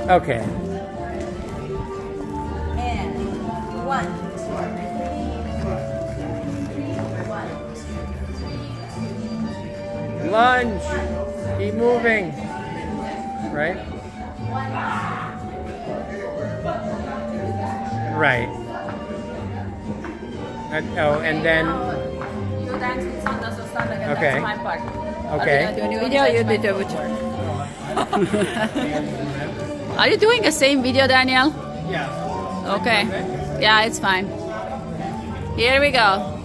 Okay. And 1, 2, 3, 1, 2, 3, Lunge. Keep moving. Right? Right. Oh, and then. You dance with Santa, so Santa can Okay. dance my part. Okay. Are you doing video? You do it. Are you doing the same video, Daniel? Yeah. Okay. Yeah, it's fine. Here we go.